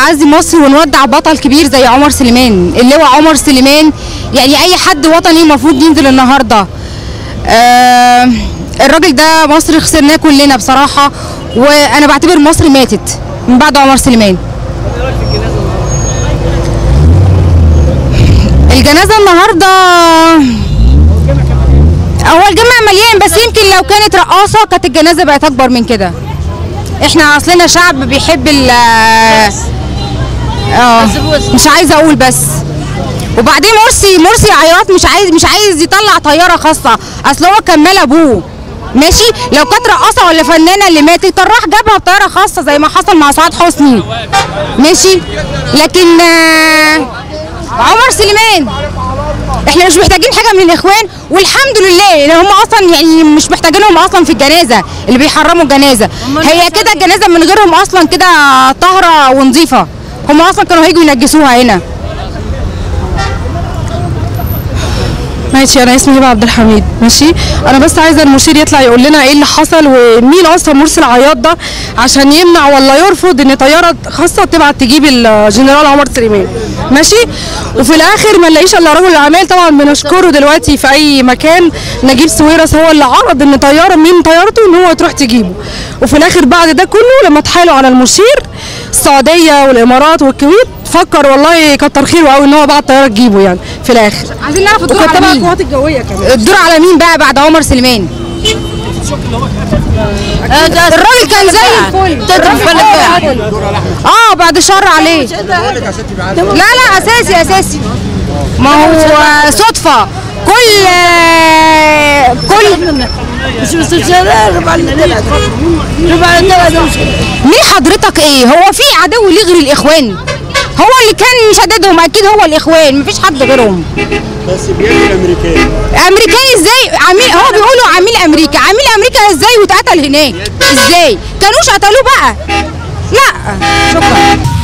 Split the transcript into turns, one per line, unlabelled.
نعزي مصر ونودع بطل كبير زي عمر سليمان، اللواء عمر سليمان. يعني اي حد وطني المفروض ينزل النهارده. الراجل ده مصر خسرناه كلنا بصراحه، وانا بعتبر مصر ماتت من بعد عمر سليمان. الجنازه النهارده هو الجامع مليان، بس يمكن لو كانت رقاصه كانت الجنازه بقت اكبر من كده. احنا اصلنا شعب بيحب مش عايزه اقول بس. وبعدين مرسي عياط، مش عايز يطلع طياره خاصه، اصل هو كان مال ابوه. ماشي، لو كانت رقاصه ولا فنانه اللي ماتت كان راح جابها بطياره خاصه زي ما حصل مع سعاد حسني. ماشي، لكن عمر سليمان احنا مش محتاجين حاجه من الاخوان، والحمد لله ان هم اصلا يعني مش محتاجينهم اصلا في الجنازه اللي بيحرموا الجنازه. هي كده الجنازه من غيرهم اصلا كده طاهره ونظيفه، هم اصلا كانوا هيجوا ينجسوها هنا.
ماشي، انا اسمي هبه عبد الحميد. ماشي، انا بس عايزه المشير يطلع يقول لنا ايه اللي حصل، ومين اصلا مرسي العياط ده عشان يمنع ولا يرفض ان طياره خاصه تبعت تجيب الجنرال عمر سليمان. ماشي، وفي الاخر ما نلاقيش الا رجل الاعمال. طبعا بنشكره دلوقتي في اي مكان، نجيب سويرس هو اللي عرض ان طياره من طيارته ان هو تروح تجيبه، وفي الاخر بعد ده كله لما اتحايلوا على المشير السعوديه والامارات والكويت فكر والله كتر خيره قوي ان هو بعت طياره تجيبه. يعني في الاخر
عايزين نعرف الدور على مين؟
القوات الجويه كمان.
الدور على مين بقى بعد عمر سليمان؟ الراجل كان زي الفل. بعد الشر عليه. لا اساسي، ما هو صدفه. كل مين حضرتك ايه؟ هو في عدو ليه غير الاخوان؟ هو اللي كان مشددهم اكيد هو الاخوان، مفيش حد غيرهم.
بس بيعمل
امريكاني ازاي؟ هو بيقولوا عميل امريكا ازاي واتقتل هناك؟ ازاي؟ كانوش قتلوه بقى؟ لا شكرا.